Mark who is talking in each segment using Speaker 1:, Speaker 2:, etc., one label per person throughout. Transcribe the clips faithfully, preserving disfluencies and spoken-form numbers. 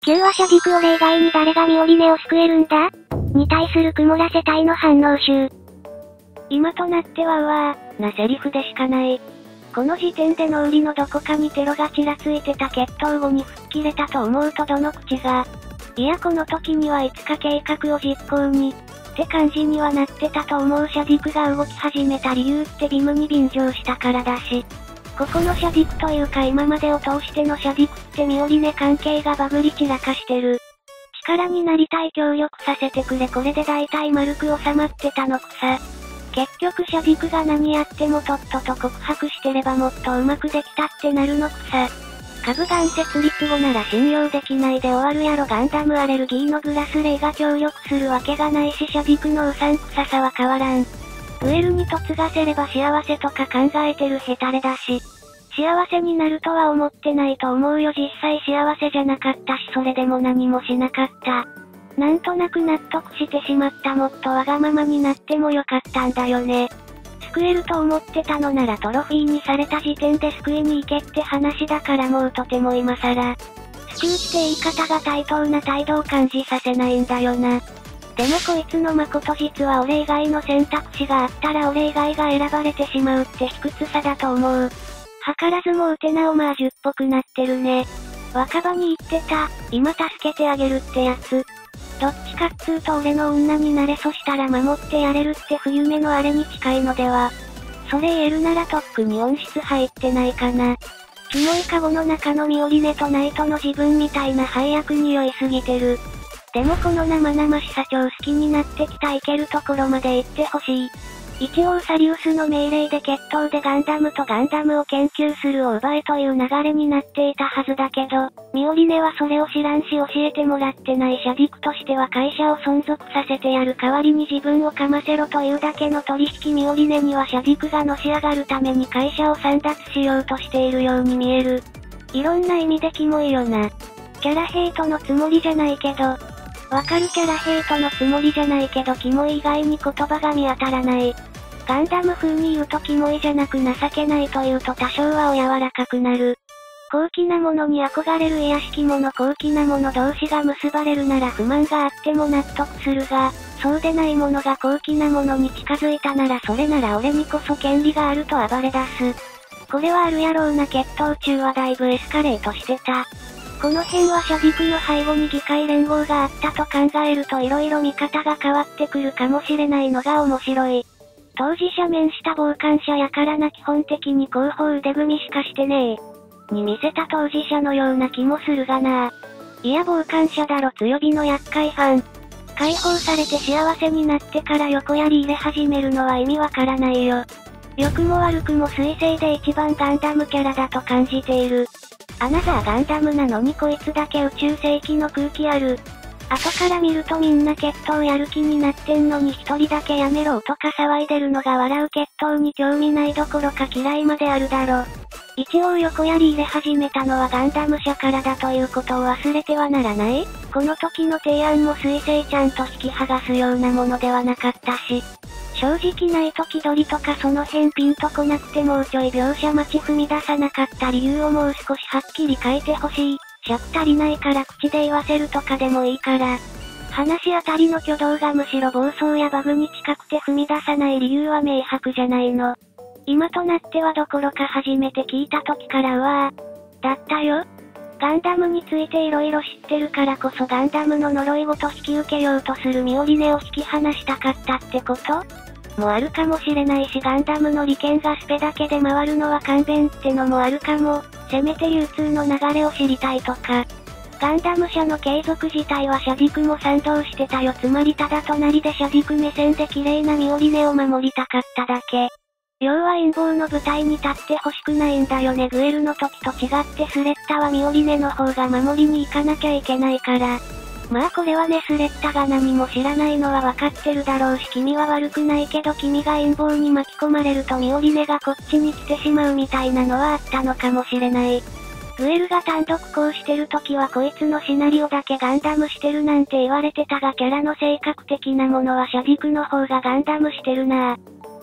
Speaker 1: きゅうはシャディクを例外に誰がミオリネを救えるんだに対する曇らせ隊の反応集。
Speaker 2: 今となってはうわー、なセリフでしかない。この時点で脳裏のどこかにテロがちらついてた決闘後に吹っ切れたと思うとどの口が。いやこの時にはいつか計画を実行に、って感じにはなってたと思うシャディクが動き始めた理由ってビムに便乗したからだし。ここのシャディクというか今までを通してのシャディクってミオリネ関係がバグり散らかしてる。力になりたい協力させてくれこれで大体丸く収まってたのくさ。結局シャディクが何やってもとっとと告白してればもっとうまくできたってなるのくさ。株ガン設立後なら信用できないで終わるやろガンダムアレルギーのグラスレイが協力するわけがないしシャディクのうさんくささは変わらん。グエルに嫁がせれば幸せとか考えてるヘタレだし。幸せになるとは思ってないと思うよ実際幸せじゃなかったしそれでも何もしなかった。なんとなく納得してしまったもっとわがままになってもよかったんだよね。救えると思ってたのならトロフィーにされた時点で救いに行けって話だからもうとても今更。救うって言い方が対等な態度を感じさせないんだよな。でもこいつの誠実は俺以外の選択肢があったら俺以外が選ばれてしまうって卑屈さだと思う。図らずもウテナオマージュっぽくなってるね。若葉に言ってた、今助けてあげるってやつ。どっちかっつうと俺の女になれそしたら守ってやれるって冬目のあれに近いのでは。それ言えるならとっくに音質入ってないかな。キモいカゴの中のミオリネとナイトの自分みたいな配役に酔いすぎてる。でもこの生々しさ超好きになってきたいけるところまで行ってほしい。一応サリウスの命令で決闘でガンダムとガンダムを研究するを奪えという流れになっていたはずだけど、ミオリネはそれを知らんし教えてもらってないシャディクとしては会社を存続させてやる代わりに自分をかませろというだけの取引ミオリネにはシャディクがのし上がるために会社を簒奪しようとしているように見える。いろんな意味でキモいよな。キャラヘイトのつもりじゃないけど、わかるキャラヘイトのつもりじゃないけどキモい以外に言葉が見当たらない。ガンダム風に言うとキモいじゃなく情けないというと多少はお柔らかくなる。高貴なものに憧れる癒しき者高貴な者同士が結ばれるなら不満があっても納得するが、そうでない者が高貴な者に近づいたならそれなら俺にこそ権利があると暴れ出す。これはあるやろうな決闘中はだいぶエスカレートしてた。この辺はシャディクの背後に議会連合があったと考えると色々見方が変わってくるかもしれないのが面白い。当事者面した傍観者やからな基本的に後方腕組みしかしてねえ。に見せた当事者のような気もするがな。いや傍観者だろ強火の厄介犯。解放されて幸せになってから横やり入れ始めるのは意味わからないよ。良くも悪くも水星で一番ガンダムキャラだと感じている。アナザーガンダムなのにこいつだけ宇宙世紀の空気ある。後から見るとみんな決闘やる気になってんのに一人だけやめろとか騒いでるのが笑う決闘に興味ないどころか嫌いまであるだろ。一応横やり入れ始めたのはガンダム社からだということを忘れてはならない？この時の提案も水星ちゃんと引き剥がすようなものではなかったし。正直ない時取りとかその辺ピンとこなくてもうちょい描写待ち踏み出さなかった理由をもう少しはっきり書いてほしい。尺足りないから口で言わせるとかでもいいから。話あたりの挙動がむしろ暴走やバグに近くて踏み出さない理由は明白じゃないの。今となってはどころか初めて聞いた時からうわー。だったよ。ガンダムについて色々知ってるからこそガンダムの呪いごと引き受けようとするミオリネを引き離したかったってこともあるかもしれないしガンダムの利権がスペだけで回るのは勘弁ってのもあるかも。せめて流通の流れを知りたいとか。ガンダム社の継続自体はシャディクも賛同してたよつまりただ隣でシャディク目線で綺麗なミオリネを守りたかっただけ。要は陰謀の舞台に立ってほしくないんだよねグエルの時と違ってスレッタはミオリネの方が守りに行かなきゃいけないから。まあこれはねスレッタが何も知らないのはわかってるだろうし君は悪くないけど君が陰謀に巻き込まれるとミオリネがこっちに来てしまうみたいなのはあったのかもしれない。グエルが単独行してる時はこいつのシナリオだけガンダムしてるなんて言われてたがキャラの性格的なものはシャディクの方がガンダムしてるなぁ。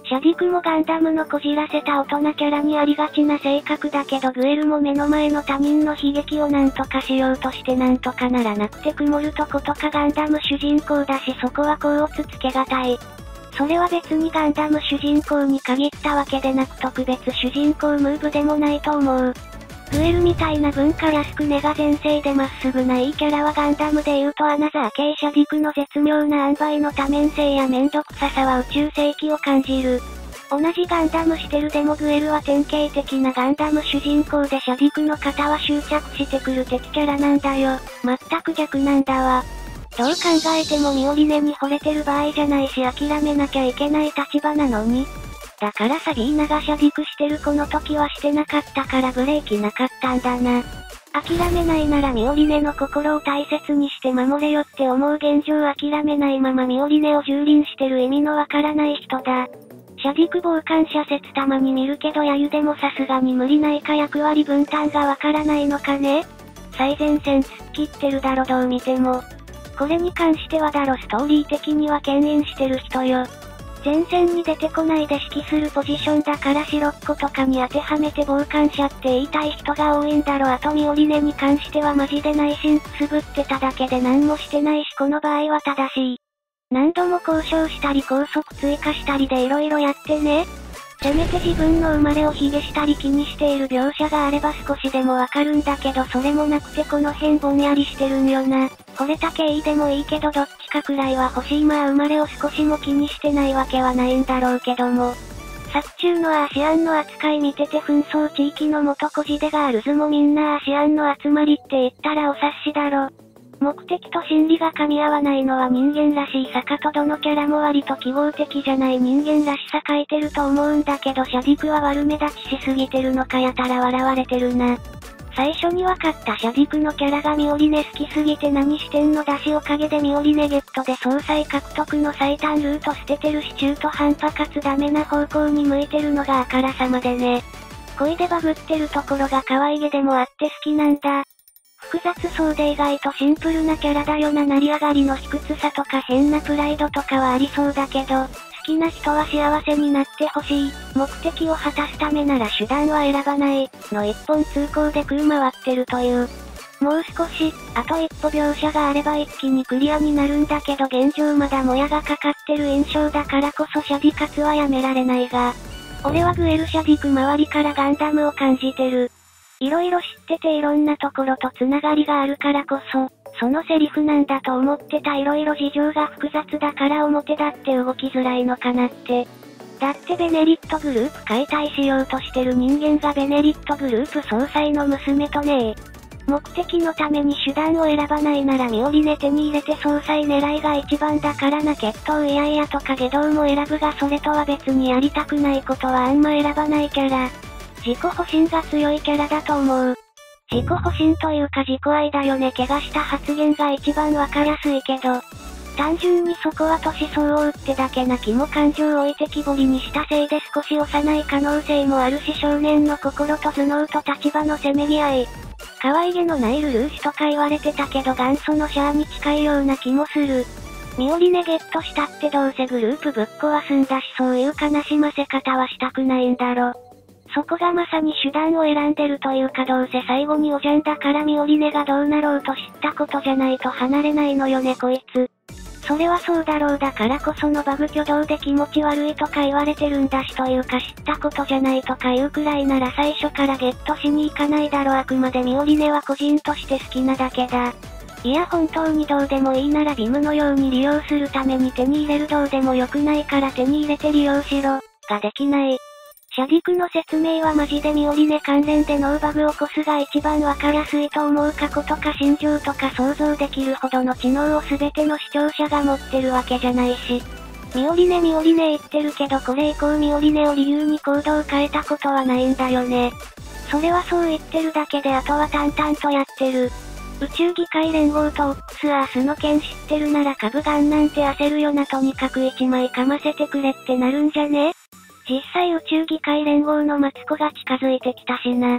Speaker 2: シャディクもガンダムのこじらせた大人キャラにありがちな性格だけどグエルも目の前の他人の悲劇をなんとかしようとしてなんとかならなくて曇るとことかガンダム主人公だしそこは甲乙つけがたい。それは別にガンダム主人公に限ったわけでなく特別主人公ムーブでもないと思う。グエルみたいな文化安く根が前世でまっすぐないいキャラはガンダムで言うとアナザー系シャディクの絶妙な塩梅の多面性やめんどくささは宇宙世紀を感じる。同じガンダムしてるでもグエルは典型的なガンダム主人公でシャディクの方は執着してくる敵キャラなんだよ。全く逆なんだわ。どう考えてもミオリネに惚れてる場合じゃないし諦めなきゃいけない立場なのに。だからサビーナがシャディクしてるこの時はしてなかったからブレーキなかったんだな。諦めないならミオリネの心を大切にして守れよって思う現状諦めないままミオリネを蹂躙してる意味のわからない人だ。シャディク傍観者説たまに見るけどヤユでもさすがに無理ないか役割分担がわからないのかね。最前線突っ切ってるだろどう見ても。これに関してはだろストーリー的には牽引してる人よ。前線に出てこないで指揮するポジションだから白っ子とかに当てはめて傍観者って言いたい人が多いんだろあとミオリネに関してはマジで内心くすぶってただけで何もしてないしこの場合は正しい。何度も交渉したり高速追加したりで色々やってね。せめて自分の生まれを卑下したり気にしている描写があれば少しでもわかるんだけどそれもなくてこの辺ぼんやりしてるんよな。惚れた経緯でもいいけどどっちかくらいは欲しいまあ生まれを少しも気にしてないわけはないんだろうけども。作中のアーシアンの扱い見てて紛争地域の元孤児でガールズもみんなアーシアンの集まりって言ったらお察しだろ。目的と心理が噛み合わないのは人間らしいさかとどのキャラも割と記号的じゃない人間らしさ書いてると思うんだけどシャディクは悪目立ちしすぎてるのかやたら笑われてるな。最初に分かったシャディクのキャラがミオリネ好きすぎて何してんのだしおかげでミオリネゲットで総裁獲得の最短ルート捨ててるし中途半端かつダメな方向に向いてるのがあからさまでね。恋でバグってるところが可愛げでもあって好きなんだ。複雑そうで意外とシンプルなキャラだよな成り上がりの卑屈さとか変なプライドとかはありそうだけど、好きな人は幸せになってほしい、目的を果たすためなら手段は選ばない、の一本通行で空回ってるという。もう少し、あと一歩描写があれば一気にクリアになるんだけど現状まだもやがかかってる印象だからこそシャディ活はやめられないが、俺はグエルシャディク周りからガンダムを感じてる。いろいろ知ってていろんなところとつながりがあるからこそ、そのセリフなんだと思ってたいろいろ事情が複雑だから表だって動きづらいのかなって。だってベネリットグループ解体しようとしてる人間がベネリットグループ総裁の娘とねえ。目的のために手段を選ばないならミオリネ手に入れて総裁狙いが一番だからな決闘いやいやとか下道も選ぶがそれとは別にやりたくないことはあんま選ばないキャラ。自己保身が強いキャラだと思う。自己保身というか自己愛だよね怪我した発言が一番わかりやすいけど。単純にそこは年相応ってだけな気も感情を置いてきぼりにしたせいで少し幼い可能性もあるし少年の心と頭脳と立場のせめぎ合い。可愛げのないルルーシュとか言われてたけど元祖のシャアに近いような気もする。ミオリネゲットしたってどうせグループぶっ壊すんだしそういう悲しませ方はしたくないんだろ。そこがまさに手段を選んでるというかどうせ最後におじゃんだからミオリネがどうなろうと知ったことじゃないと離れないのよねこいつ。それはそうだろうだからこそのバグ挙動で気持ち悪いとか言われてるんだしというか知ったことじゃないとか言うくらいなら最初からゲットしに行かないだろあくまでミオリネは個人として好きなだけだ。いや本当にどうでもいいならビムのように利用するために手に入れるどうでもよくないから手に入れて利用しろ、ができない。シャディクの説明はマジでミオリネ関連でノーバグを起こすが一番わかりやすいと思う過去とか心情とか想像できるほどの知能を全ての視聴者が持ってるわけじゃないし。ミオリネミオリネ言ってるけどこれ以降ミオリネを理由に行動を変えたことはないんだよね。それはそう言ってるだけであとは淡々とやってる。宇宙議会連合とオックスアースの件知ってるなら株ガンなんて焦るよなとにかく一枚かませてくれってなるんじゃね？実際宇宙議会連合のマツコが近づいてきたしな。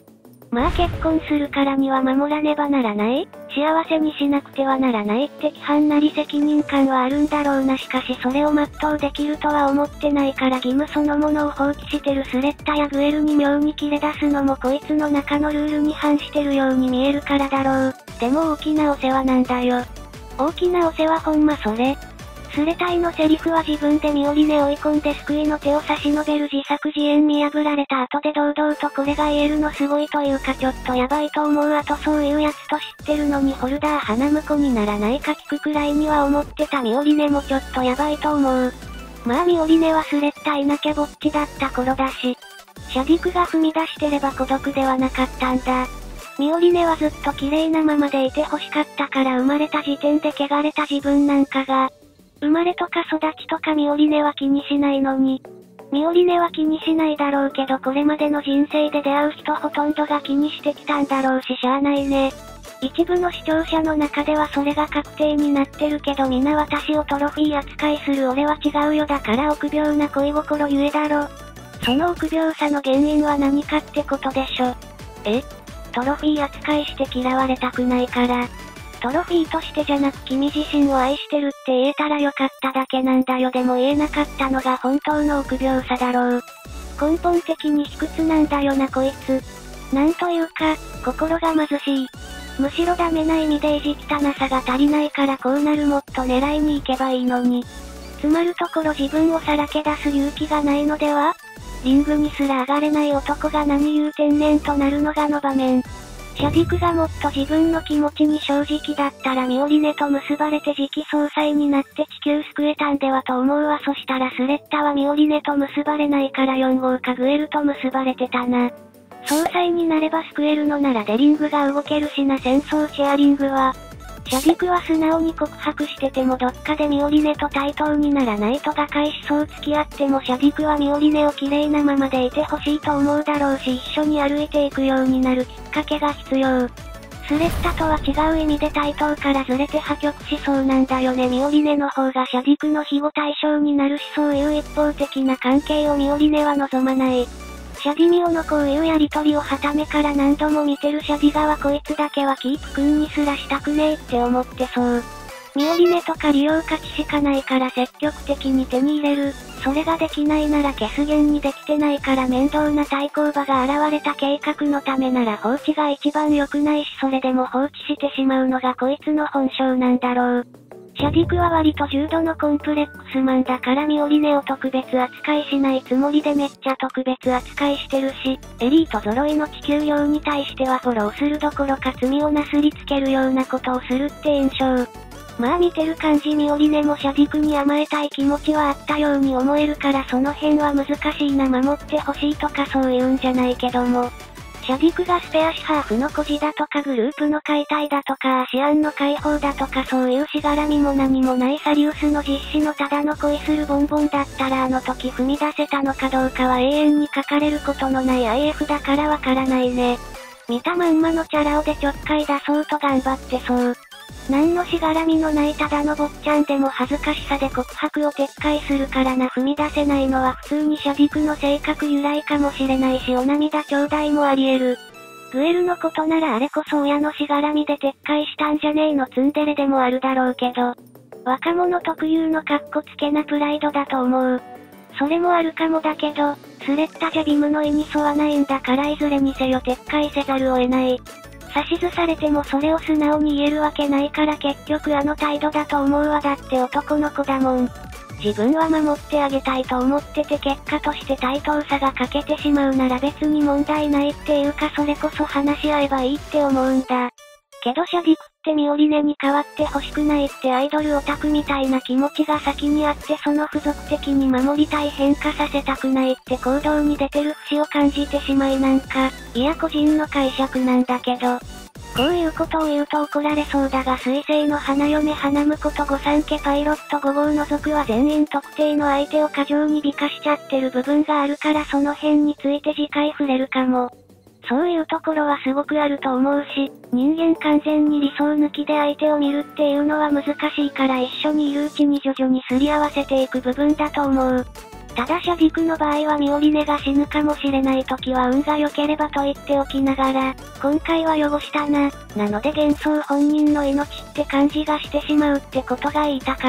Speaker 2: まあ結婚するからには守らねばならない、幸せにしなくてはならないって規範なり責任感はあるんだろうな。しかしそれを全うできるとは思ってないから義務そのものを放棄してるスレッタやグエルに妙に切れ出すのもこいつの中のルールに反してるように見えるからだろう。でも大きなお世話なんだよ。大きなお世話ほんまそれ。スレ隊のセリフは自分でミオリネ追い込んで救いの手を差し伸べる自作自演見破られた後で堂々とこれが言えるのすごいというかちょっとやばいと思う。あとそういうやつと知ってるのにホルダー花婿にならないか聞くくらいには思ってたミオリネもちょっとやばいと思う。まあミオリネはスレッタいなきゃぼっちだった頃だし、シャディクが踏み出してれば孤独ではなかったんだ。ミオリネはずっと綺麗なままでいて欲しかったから生まれた時点で汚れた自分なんかが、生まれとか育ちとかミオリネは気にしないのに。ミオリネは気にしないだろうけどこれまでの人生で出会う人ほとんどが気にしてきたんだろうししゃあないね。一部の視聴者の中ではそれが確定になってるけど皆私をトロフィー扱いする俺は違うよ。だから臆病な恋心ゆえだろ。その臆病さの原因は何かってことでしょ。え？トロフィー扱いして嫌われたくないから。トロフィーとしてじゃなく君自身を愛してるって言えたらよかっただけなんだよ。でも言えなかったのが本当の臆病さだろう。根本的に卑屈なんだよなこいつ。なんというか、心が貧しい。むしろダメな意味で意地汚さが足りないからこうなる。もっと狙いに行けばいいのに。つまるところ自分をさらけ出す勇気がないのでは？リングにすら上がれない男が何言う天然となるのがの場面。シャディクがもっと自分の気持ちに正直だったらミオリネと結ばれて次期総裁になって地球救えたんではと思うわ。そしたらスレッタはミオリネと結ばれないからよん号かグエルと結ばれてたな。総裁になれば救えるのならデリングが動けるしな。戦争シェアリングは。シャディクは素直に告白しててもどっかでミオリネと対等にならないと瓦解しそう。付き合ってもシャディクはミオリネを綺麗なままでいてほしいと思うだろうし一緒に歩いていくようになるきっかけが必要。スレッタとは違う意味で対等からずれて破局しそうなんだよね。ミオリネの方がシャディクの庇護対象になるしそういう一方的な関係をミオリネは望まない。シャディミオのこういうやりとりをはためから何度も見てるシャディ側こいつだけはキープ君にすらしたくねえって思ってそう。ミオリネとか利用価値しかないから積極的に手に入れる。それができないなら消す弦にできてないから面倒な対抗馬が現れた計画のためなら放置が一番良くないしそれでも放置してしまうのがこいつの本性なんだろう。シャディクは割と重度のコンプレックスマンだからミオリネを特別扱いしないつもりでめっちゃ特別扱いしてるし、エリート揃いの地球用に対してはフォローするどころか罪をなすりつけるようなことをするって印象。まあ見てる感じミオリネもシャディクに甘えたい気持ちはあったように思えるからその辺は難しいな。守ってほしいとかそういうんじゃないけども。シャディクがスペアシハーフの孤児だとかグループの解体だとかアシアンの解放だとかそういうしがらみも何もないサリウスの実施のただの恋するボンボンだったらあの時踏み出せたのかどうかは永遠に書かれることのない アイエフ だからわからないね。見たまんまのチャラ男でちょっかい出そうと頑張ってそう。何のしがらみのないただの坊ちゃんでも恥ずかしさで告白を撤回するからな。踏み出せないのは普通にシャディクの性格由来かもしれないしお涙ちょうだいもあり得る。グエルのことならあれこそ親のしがらみで撤回したんじゃねえのツンデレでもあるだろうけど。若者特有のカッコつけなプライドだと思う。それもあるかもだけど、スレッタじゃビムの意に沿わないんだからいずれにせよ撤回せざるを得ない。指図されてもそれを素直に言えるわけないから結局あの態度だと思うわ。だって男の子だもん。自分は守ってあげたいと思ってて結果として対等さが欠けてしまうなら別に問題ないっていうかそれこそ話し合えばいいって思うんだ。けどシャディクってミオリネに変わってほしくないってアイドルオタクみたいな気持ちが先にあってその付属的に守りたい変化させたくないって行動に出てる節を感じてしまいなんか、いや個人の解釈なんだけど。こういうことを言うと怒られそうだが水星の花嫁花婿と御三家パイロットご号除くは全員特定の相手を過剰に美化しちゃってる部分があるからその辺について次回触れるかも。そういうところはすごくあると思うし、人間完全に理想抜きで相手を見るっていうのは難しいから一緒にいるうちに徐々にすり合わせていく部分だと思う。 ただシャディクの場合はミオリネが死ぬかもしれない時は運が良ければと言っておきながら、今回は汚したな、なので幻想本人の命って感じがしてしまうってことが言いたかった。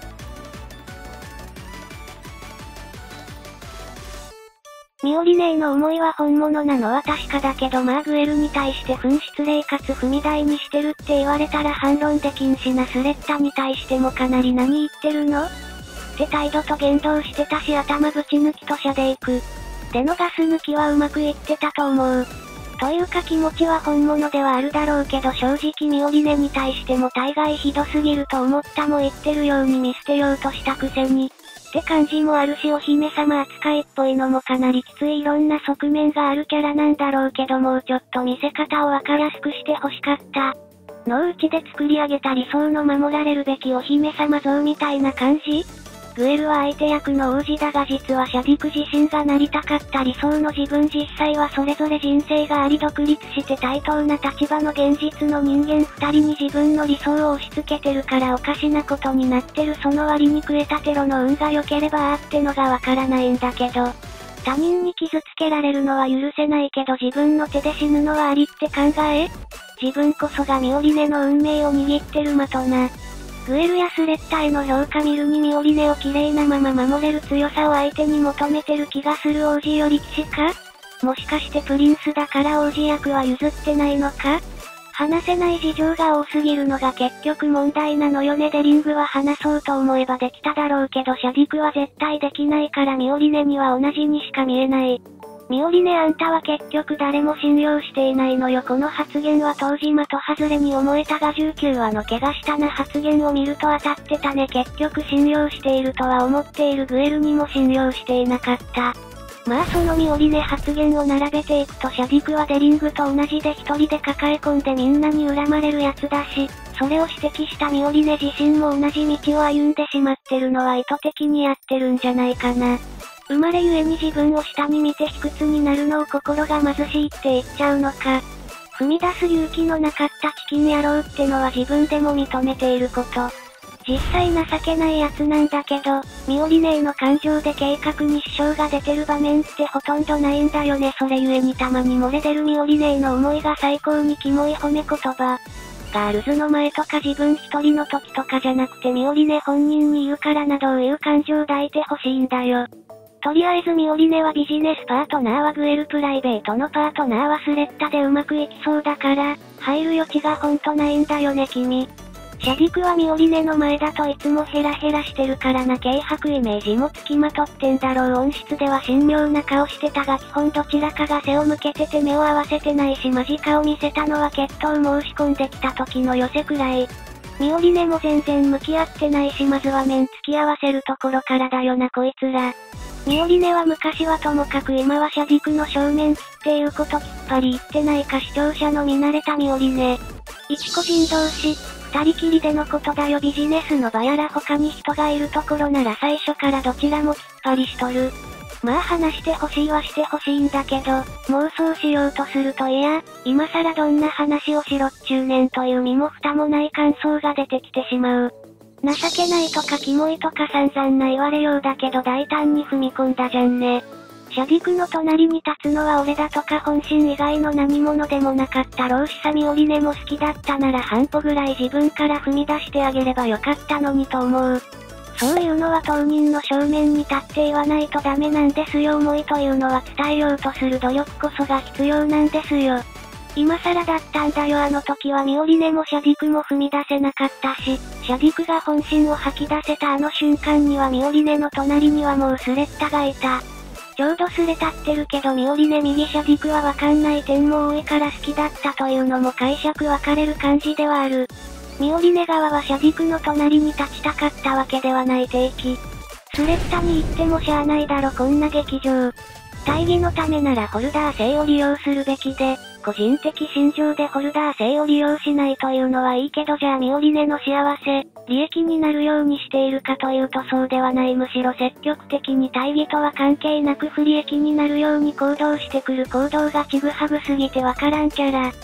Speaker 2: ミオリネへの思いは本物なのは確かだけどまあグエルに対して紛失礼かつ踏み台にしてるって言われたら反論できんしな。スレッタに対してもかなり何言ってるのって態度と言動してたし頭ぶち抜きと射でいく。でのガス抜きはうまくいってたと思う。というか気持ちは本物ではあるだろうけど正直ミオリネに対しても大概ひどすぎると思ったも言ってるように見捨てようとしたくせに。って感じもあるしお姫様扱いっぽいのもかなりきついいろんな側面があるキャラなんだろうけどもうちょっと見せ方をわかりやすくして欲しかった。のうちで作り上げた理想の守られるべきお姫様像みたいな感じ？グエルは相手役の王子だが実はシャディク自身がなりたかった理想の自分実際はそれぞれ人生があり独立して対等な立場の現実の人間二人に自分の理想を押し付けてるからおかしなことになってる。その割にクエタテロの運が良ければあーってのがわからないんだけど。他人に傷つけられるのは許せないけど自分の手で死ぬのはありって考え？自分こそがミオリネの運命を握ってる的な。グエルやスレッタへの評価見るにミオリネを綺麗なまま守れる強さを相手に求めてる気がする。王子より騎士か？もしかしてプリンスだから王子役は譲ってないのか？話せない事情が多すぎるのが結局問題なのよね。デリングは話そうと思えばできただろうけどシャディクは絶対できないからミオリネには同じにしか見えない。ミオリネあんたは結局誰も信用していないのよ。この発言は当時的外れに思えたがじゅうきゅうわの怪我したな発言を見ると当たってたね。結局信用しているとは思っているグエルにも信用していなかった。まあそのミオリネ発言を並べていくとシャディクはデリングと同じで一人で抱え込んでみんなに恨まれるやつだし、それを指摘したミオリネ自身も同じ道を歩んでしまってるのは意図的にやってるんじゃないかな。生まれゆえに自分を下に見て卑屈になるのを心が貧しいって言っちゃうのか。踏み出す勇気のなかったチキン野郎ってのは自分でも認めていること。実際情けないやつなんだけど、ミオリネへの感情で計画に支障が出てる場面ってほとんどないんだよね。それゆえにたまに漏れ出るミオリネへの思いが最高にキモい褒め言葉。ガールズの前とか自分一人の時とかじゃなくてミオリネ本人に言うからなどういう感情抱いてほしいんだよ。とりあえずミオリネはビジネスパートナーはグエルプライベートのパートナーはスレッタでうまくいきそうだから、入る余地がほんとないんだよね君。シャディクはミオリネの前だといつもヘラヘラしてるからな軽薄イメージもつきまとってんだろう。音質では神妙な顔してたが基本どちらかが背を向けてて目を合わせてないし間近を見せたのは決闘申し込んできた時の寄せくらい。ミオリネも全然向き合ってないしまずは面付き合わせるところからだよなこいつら。ミオリネは昔はともかく今はシャディクの正面切っていうこときっぱり言ってないか視聴者の見慣れたミオリネ。一個人同士、二人きりでのことだよビジネスの場やら他に人がいるところなら最初からどちらもきっぱりしとる。まあ話してほしいはしてほしいんだけど、妄想しようとするといや、今更どんな話をしろっちゅうねんという身も蓋もない感想が出てきてしまう。情けないとかキモいとか散々な言われようだけど大胆に踏み込んだじゃんね。シャディクの隣に立つのは俺だとか本心以外の何者でもなかった老子さミオリネも好きだったなら半歩ぐらい自分から踏み出してあげればよかったのにと思う。そういうのは当人の正面に立って言わないとダメなんですよ。思いというのは伝えようとする努力こそが必要なんですよ。今更だったんだよあの時はミオリネもシャディクも踏み出せなかったし、シャディクが本心を吐き出せたあの瞬間にはミオリネの隣にはもうスレッタがいた。ちょうどスレ立ってるけどミオリネ右シャディクはわかんない点も多いから好きだったというのも解釈分かれる感じではある。ミオリネ側はシャディクの隣に立ちたかったわけではない定期。スレッタに言ってもしゃあないだろこんな劇場。大義のためならホルダー性を利用するべきで、個人的心情でホルダー性を利用しないというのはいいけどじゃあミオリネの幸せ、利益になるようにしているかというとそうではない。むしろ積極的に大義とは関係なく不利益になるように行動してくる行動がちぐはぐすぎてわからんキャラ。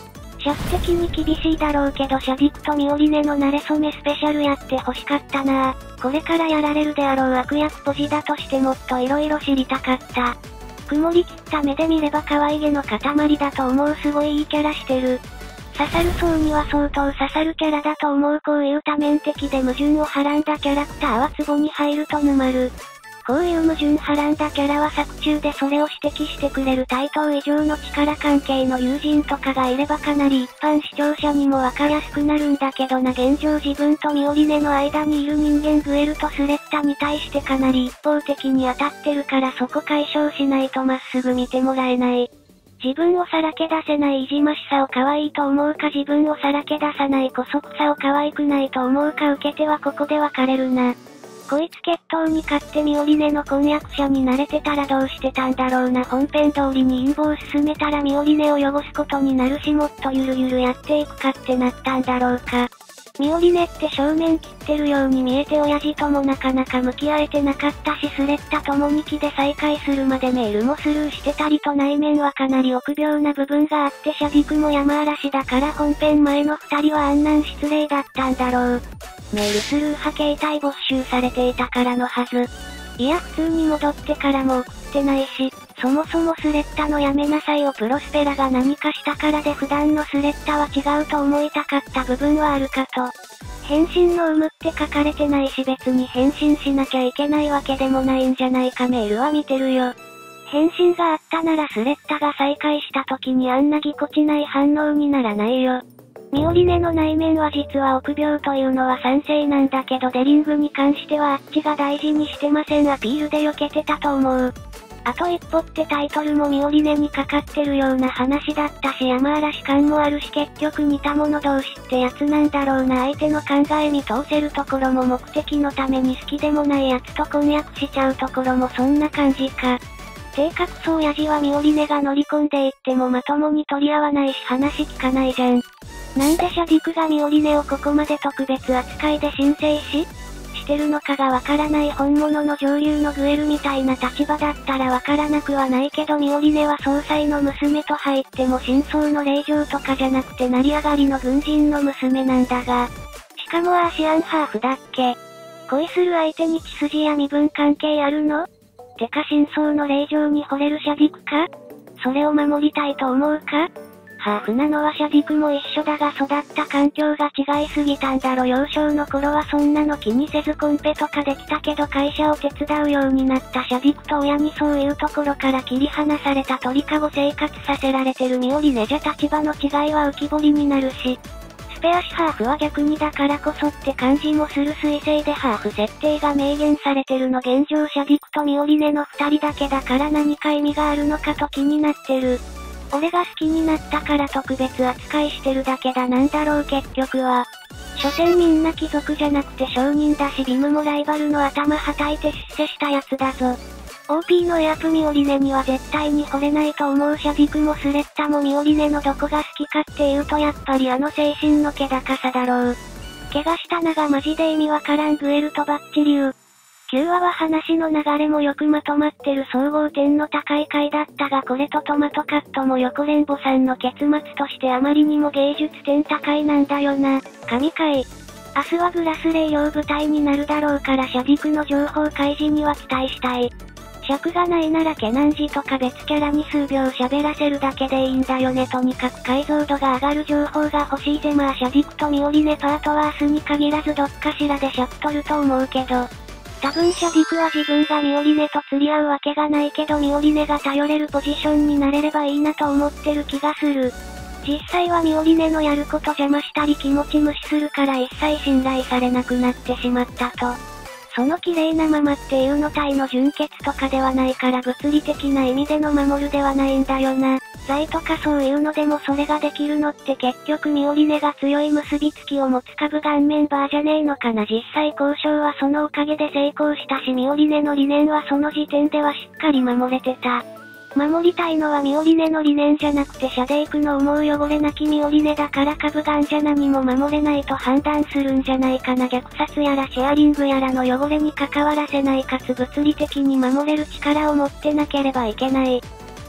Speaker 2: 尺的に厳しいだろうけどシャディクとミオリネの馴れ初めスペシャルやって欲しかったなぁ。これからやられるであろう悪役ポジだとしてもっと色々知りたかった。曇り切った目で見れば可愛げの塊だと思うすごいいいキャラしてる。刺さる層には相当刺さるキャラだと思う。こういう多面的で矛盾をはらんだキャラクターはツボに入ると沼る。こういう矛盾はらんだキャラは作中でそれを指摘してくれる対等以上の力関係の友人とかがいればかなり一般視聴者にもわかりやすくなるんだけどな。現状自分とミオリネの間にいる人間グエルとスレッタに対してかなり一方的に当たってるからそこ解消しないとまっすぐ見てもらえない。自分をさらけ出せないいじましさを可愛いと思うか自分をさらけ出さない姑息さを可愛くないと思うか受け手はここで分かれるな。こいつ決闘に勝ってミオリネの婚約者になれてたらどうしてたんだろうな。本編通りに陰謀を進めたらミオリネを汚すことになるしもっとゆるゆるやっていくかってなったんだろうか。ミオリネって正面切ってるように見えて親父ともなかなか向き合えてなかったしスレッタともにきで再会するまでメールもスルーしてたりと内面はかなり臆病な部分があってシャディクも山嵐だから本編前の二人はあんなん失礼だったんだろう。メールスルー派携帯没収されていたからのはず。いや普通に戻ってからも送ってないし、そもそもスレッタのやめなさいをプロスペラが何かしたからで普段のスレッタは違うと思いたかった部分はあるかと。返信の有無って書かれてないし別に返信しなきゃいけないわけでもないんじゃないか。メールは見てるよ。返信があったならスレッタが再会した時にあんなぎこちない反応にならないよ。ミオリネの内面は実は臆病というのは賛成なんだけどデリングに関してはあっちが大事にしてませんアピールで避けてたと思う。あと一歩ってタイトルもミオリネにかかってるような話だったし山嵐感もあるし結局似た者同士ってやつなんだろうな。相手の考え見通せるところも目的のために好きでもないやつと婚約しちゃうところもそんな感じか。てかクソ親父はミオリネが乗り込んでいってもまともに取り合わないし話聞かないじゃん。なんでシャディクがミオリネをここまで特別扱いで申請ししてるのかがわからない。本物の上流のグエルみたいな立場だったらわからなくはないけどミオリネは総裁の娘と入っても真相の令嬢とかじゃなくて成り上がりの軍人の娘なんだが。しかもアーシアンハーフだっけ。恋する相手に血筋や身分関係あるの？てか真相の令嬢に惚れるシャディクか？それを守りたいと思うか？ハーフなのはシャディクも一緒だが育った環境が違いすぎたんだろ。幼少の頃はそんなの気にせずコンペとかできたけど会社を手伝うようになったシャディクと親にそういうところから切り離された鳥かご生活させられてるミオリネじゃ立場の違いは浮き彫りになるし。スペアシハーフは逆にだからこそって感じもする。彗星でハーフ設定が明言されてるの現状シャディクとミオリネの二人だけだから何か意味があるのかと気になってる。俺が好きになったから特別扱いしてるだけだ。なんだろう結局は。所詮みんな貴族じゃなくて商人だしビムもライバルの頭はたいて出世したやつだぞ。オーピー のエアプミオリネには絶対に惚れないと思う。シャディクもスレッタもミオリネのどこが好きかっていうとやっぱりあの精神の気高さだろう。怪我したながマジで意味わからんグエルとバッチリュー。きゅうわは話の流れもよくまとまってる総合点の高い回だったがこれとトマトカットも横レンボさんの結末としてあまりにも芸術点高いなんだよな。神回。明日はグラスレイ用舞台になるだろうからシャディクの情報開示には期待したい。尺がないならケナンジとか別キャラに数秒喋らせるだけでいいんだよね。とにかく解像度が上がる情報が欲しいぜ。まあシャディクとミオリネパートは明日に限らずどっかしらで尺取ると思うけど。多分シャディクは自分がミオリネと釣り合うわけがないけどミオリネが頼れるポジションになれればいいなと思ってる気がする。実際はミオリネのやること邪魔したり気持ち無視するから一切信頼されなくなってしまったと。その綺麗なままっていうの体の純潔とかではないから物理的な意味での守るではないんだよな。財とかそういうのでもそれができるのって結局ミオリネが強い結びつきを持つ株顔メンバーじゃねえのかな。実際交渉はそのおかげで成功したしミオリネの理念はその時点ではしっかり守れてた。守りたいのはミオリネの理念じゃなくてシャデイクの思う汚れなきミオリネだから株ガンじゃ何も守れないと判断するんじゃないかな。虐殺やらシェアリングやらの汚れに関わらせないかつ物理的に守れる力を持ってなければいけない。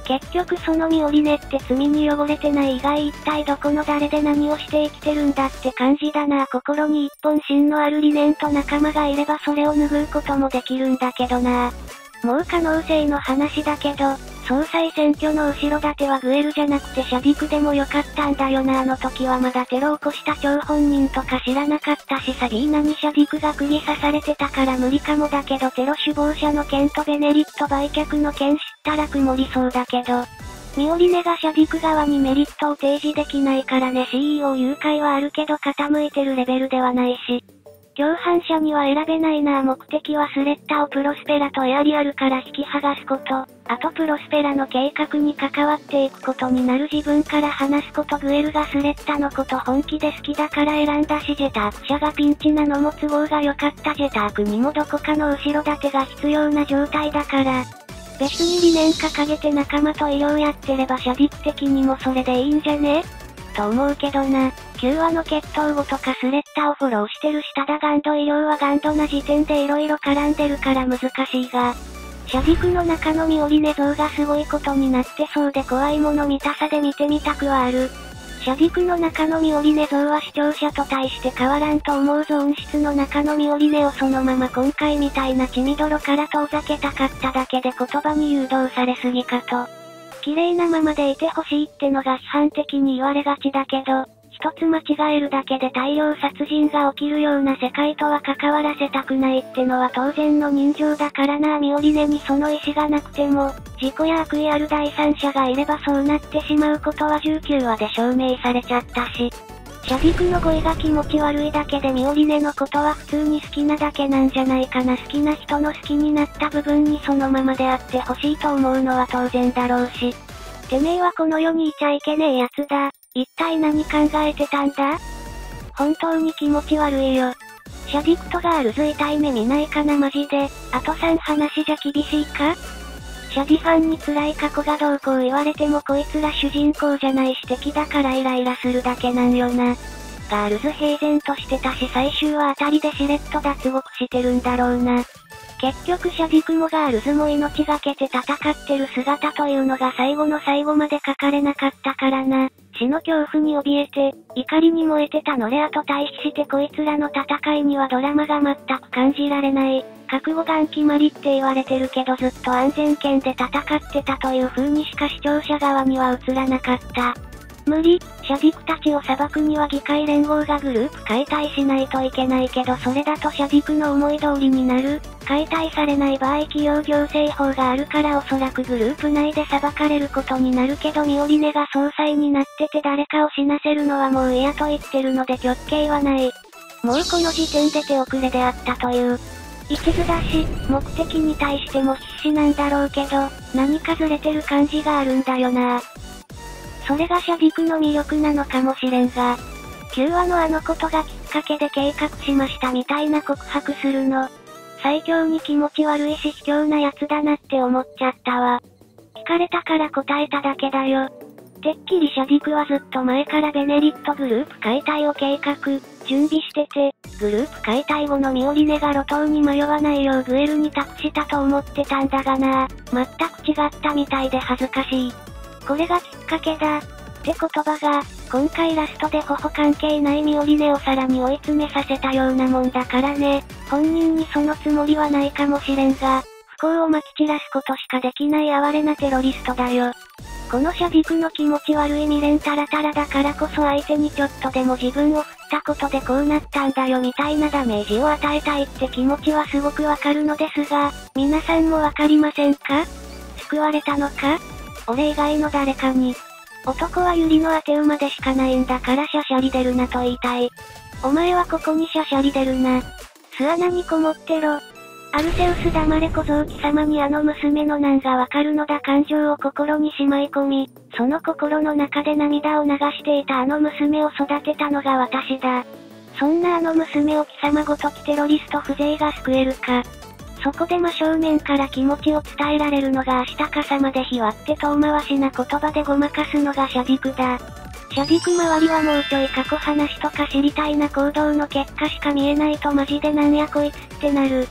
Speaker 2: 結局そのミオリネって罪に汚れてない以外一体どこの誰で何をして生きてるんだって感じだな。心に一本芯のある理念と仲間がいればそれを拭うこともできるんだけどな。もう可能性の話だけど、総裁選挙の後ろ盾はグエルじゃなくてシャディクでもよかったんだよな。あの時はまだテロを起こした張本人とか知らなかったしサビーナにシャディクが釘刺されてたから無理かもだけど、テロ首謀者の件とベネリット売却の件知ったら曇りそうだけど、ミオリネがシャディク側にメリットを提示できないからね。 シーイーオー 誘拐はあるけど傾いてるレベルではないし、共犯者には選べないな。目的はスレッタをプロスペラとエアリアルから引き剥がすこと。あとプロスペラの計画に関わっていくことになる自分から話すこと。グエルがスレッタのこと本気で好きだから選んだし、ジェターク社がピンチなのも都合が良かった。ジェタークにもどこかの後ろ盾が必要な状態だから。別に理念掲げて仲間と医療やってればシャディク的にもそれでいいんじゃねと思うけどな。きゅうわの決闘後とかスレッタをフォローしてるし、ただガンド医療はガンドな時点で色々絡んでるから難しいが、シャディクの中のミオリネ像がすごいことになってそうで怖いもの見たさで見てみたくはある。シャディクの中のミオリネ像は視聴者と対して変わらんと思うぞ。音質の中のミオリネをそのまま今回みたいな血みどろから遠ざけたかっただけで言葉に誘導されすぎかと。綺麗なままでいてほしいってのが批判的に言われがちだけど、一つ間違えるだけで大量殺人が起きるような世界とは関わらせたくないってのは当然の人情だからな。ミオリネにその意思がなくても、事故や悪意ある第三者がいればそうなってしまうことはじゅうきゅうわで証明されちゃったし。シャディクの語彙が気持ち悪いだけでミオリネのことは普通に好きなだけなんじゃないかな。好きな人の好きになった部分にそのままであってほしいと思うのは当然だろうし。てめえはこの世にいちゃいけねえやつだ。一体何考えてたんだ？本当に気持ち悪いよ。シャディクとガールズ痛い目見ないかなマジで。あとさん話じゃ厳しいか？シャディファンに辛い過去がどうこう言われてもこいつら主人公じゃないし敵だからイライラするだけなんよな。ガールズ平然としてたし最終は当たりでしれっと脱獄してるんだろうな。結局シャディクもガールズも命がけて戦ってる姿というのが最後の最後まで書かれなかったからな。死の恐怖に怯えて、怒りに燃えてたノレアと対比してこいつらの戦いにはドラマが全く感じられない。覚悟がん決まりって言われてるけどずっと安全圏で戦ってたという風にしか視聴者側には映らなかった。無理、シャディクたちを裁くには議会連合がグループ解体しないといけないけどそれだとシャディクの思い通りになる。解体されない場合企業行政法があるからおそらくグループ内で裁かれることになるけどミオリネが総裁になってて誰かを死なせるのはもう嫌と言ってるので極刑はない。もうこの時点で手遅れであったという。一途だし、目的に対しても必死なんだろうけど、何かずれてる感じがあるんだよな。それがシャディクの魅力なのかもしれんが、きゅうわのあのことがきっかけで計画しましたみたいな告白するの。最強に気持ち悪いし卑怯なやつだなって思っちゃったわ。聞かれたから答えただけだよ。てっきりシャディクはずっと前からベネリットグループ解体を計画、準備してて、グループ解体後のミオリネが路頭に迷わないようグエルに託したと思ってたんだがな。全く違ったみたいで恥ずかしい。これがきっかけだ。って言葉が、今回ラストでほほ関係ないミオリネをさらに追い詰めさせたようなもんだからね。本人にそのつもりはないかもしれんが、不幸をまき散らすことしかできない哀れなテロリストだよ。このシャディクの気持ち悪い未練タラタラだからこそ相手にちょっとでも自分を振ったことでこうなったんだよみたいなダメージを与えたいって気持ちはすごくわかるのですが、皆さんもわかりませんか？救われたのか？俺以外の誰かに。男はユリの当て馬でしかないんだからシャシャリ出るなと言いたい。お前はここにシャシャリ出るな。巣穴にこもってろ。アルセウス黙れ小僧貴様にあの娘の難がわかるのだ。感情を心にしまい込み、その心の中で涙を流していたあの娘を育てたのが私だ。そんなあの娘を貴様ごときテロリスト風情が救えるか。そこで真正面から気持ちを伝えられるのが明日傘まで火割って遠回しな言葉でごまかすのがシャディクだ。シャディク周りはもうちょい過去話とか知りたいな行動の結果しか見えないとマジでなんやこいつってなる。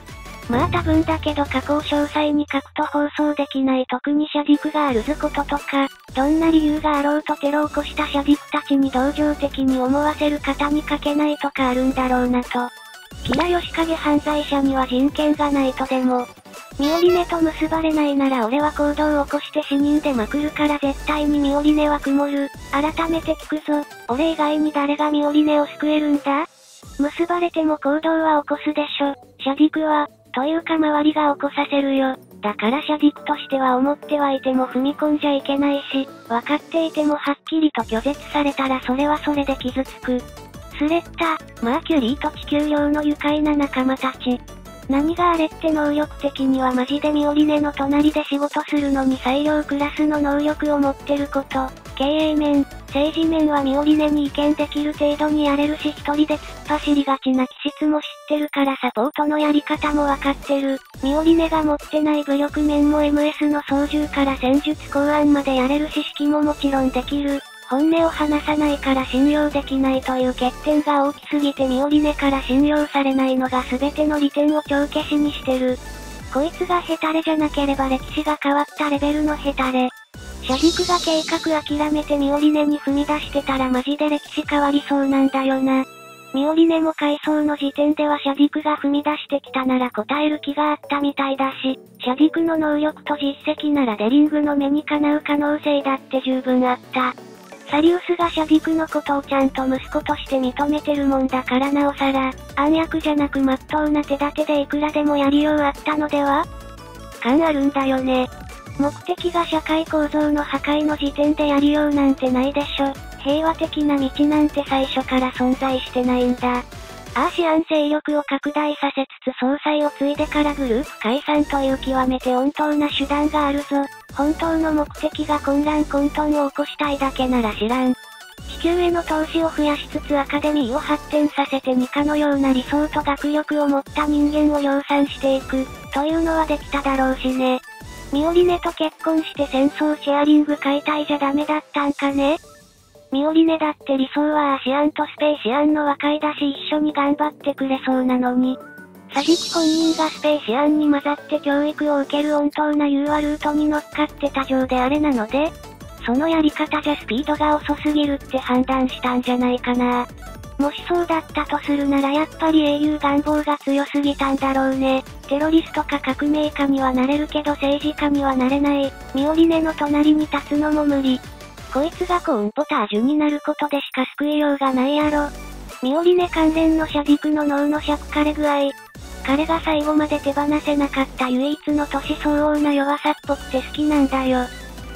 Speaker 2: まあ多分だけど過去を詳細に書くと放送できない特にシャディクがあるずこととか、どんな理由があろうとテロを起こしたシャディクたちに同情的に思わせる方に書けないとかあるんだろうなと。キラヨシカゲ犯罪者には人権がないとでも。ミオリネと結ばれないなら俺は行動を起こして死人でまくるから絶対にミオリネは曇る。改めて聞くぞ。俺以外に誰がミオリネを救えるんだ？結ばれても行動は起こすでしょ。シャディクは、というか周りが起こさせるよ。だからシャディクとしては思ってはいても踏み込んじゃいけないし、分かっていてもはっきりと拒絶されたらそれはそれで傷つく。スレッタ、マーキュリーと地球上の愉快な仲間たち。何があれって能力的にはマジでミオリネの隣で仕事するのに最良クラスの能力を持ってること。経営面、政治面はミオリネに意見できる程度にやれるし一人で突っ走りがちな気質も知ってるからサポートのやり方もわかってる。ミオリネが持ってない武力面も エムエス の操縦から戦術考案までやれるし指揮ももちろんできる。本音を話さないから信用できないという欠点が大きすぎてミオリネから信用されないのが全ての利点を帳消しにしてる。こいつがヘタレじゃなければ歴史が変わったレベルのヘタレ。シャディクが計画諦めてミオリネに踏み出してたらマジで歴史変わりそうなんだよな。ミオリネも回想の時点ではシャディクが踏み出してきたなら答える気があったみたいだし、シャディクの能力と実績ならデリングの目にかなう可能性だって十分あった。サリウスがシャディクのことをちゃんと息子として認めてるもんだからなおさら、暗躍じゃなく真っ当な手立てでいくらでもやりようあったのでは？感あるんだよね。目的が社会構造の破壊の時点でやりようなんてないでしょ。平和的な道なんて最初から存在してないんだ。アーシアン勢力を拡大させつつ総裁を継いでからグループ解散という極めて穏当な手段があるぞ。本当の目的が混乱混沌を起こしたいだけなら知らん。地球への投資を増やしつつアカデミーを発展させてニカのような理想と学力を持った人間を量産していく、というのはできただろうしね。ミオリネと結婚して戦争シェアリング解体じゃダメだったんかね？ミオリネだって理想はアシアンとスペーシアンの和解だし一緒に頑張ってくれそうなのに。サディク本人がスペーシアンに混ざって教育を受ける穏当な融和ルートに乗っかってた上であれなので、そのやり方じゃスピードが遅すぎるって判断したんじゃないかな。もしそうだったとするならやっぱり英雄願望が強すぎたんだろうね。テロリストか革命家にはなれるけど政治家にはなれない。ミオリネの隣に立つのも無理。こいつがコーンポタージュになることでしか救いようがないやろ。ミオリネ関連のシャディクの脳の尺枯れ具合。彼が最後まで手放せなかった唯一の年相応な弱さっぽくて好きなんだよ。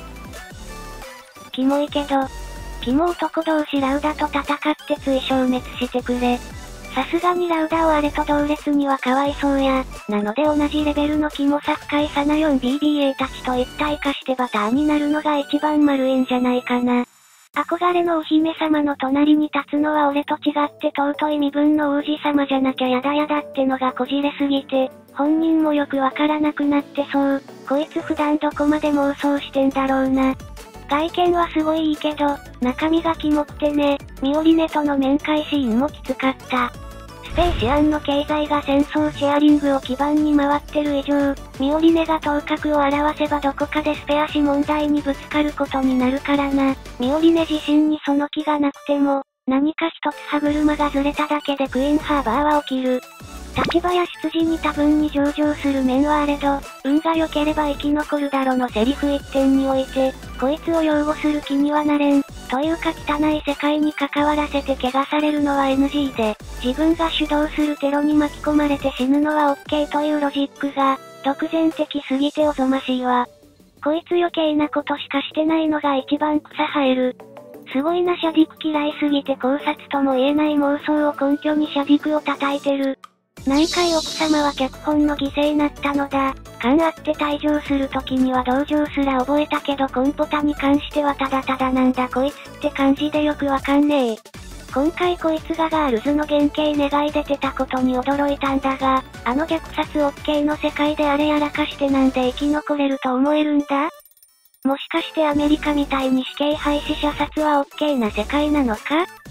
Speaker 2: キモいけど、キモ男同士ラウダと戦ってつい消滅してくれ。さすがにラウダをあれと同列にはかわいそうや。なので同じレベルのキモさ深いサナ よんビービーエー たちと一体化してバターになるのが一番丸いんじゃないかな。憧れのお姫様の隣に立つのは俺と違って尊い身分の王子様じゃなきゃやだやだってのがこじれすぎて、本人もよくわからなくなってそう。こいつ普段どこまで妄想してんだろうな。外見はすごいいいけど、中身がキモくてね、ミオリネとの面会シーンもきつかった。スペーシアンの経済が戦争シェアリングを基盤に回ってる以上、ミオリネが頭角を現せばどこかでスペアシ問題にぶつかることになるからな。ミオリネ自身にその気がなくても、何か一つ歯車がずれただけでクイーンハーバーは起きる。立場や出自に多分に上場する面はあれど、運が良ければ生き残るだろのセリフ一点において、こいつを擁護する気にはなれん。というか汚い世界に関わらせて怪我されるのは エヌジー で、自分が主導するテロに巻き込まれて死ぬのは オーケー というロジックが、独善的すぎておぞましいわ。こいつ余計なことしかしてないのが一番草生える。すごいなシャディク嫌いすぎて考察とも言えない妄想を根拠にシャディクを叩いてる。何回奥様は脚本の犠牲になったのだ。感あって退場する時には同情すら覚えたけどコンポタに関してはただただなんだこいつって感じでよくわかんねえ。今回こいつがガールズの原型願い出てたことに驚いたんだが、あの虐殺 オーケー の世界であれやらかしてなんで生き残れると思えるんだ？もしかしてアメリカみたいに死刑廃止射殺は オーケー な世界なのか？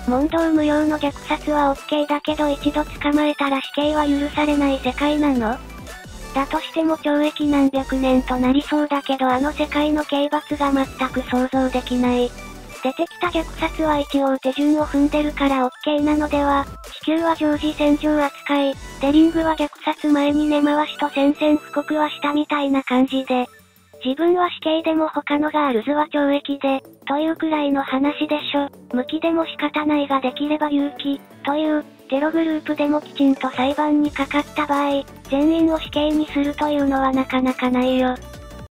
Speaker 2: 問答無用の虐殺は OK だけど一度捕まえたら死刑は許されない世界なの？だとしても懲役何百年となりそうだけどあの世界の刑罰が全く想像できない。出てきた虐殺は一応手順を踏んでるから OK なのでは、地球は常時戦場扱い、デリングは虐殺前に根回しと宣戦布告はしたみたいな感じで、自分は死刑でも他のガールズは懲役で、というくらいの話でしょ。無期でも仕方ないができれば有期、という、テログループでもきちんと裁判にかかった場合、全員を死刑にするというのはなかなかないよ。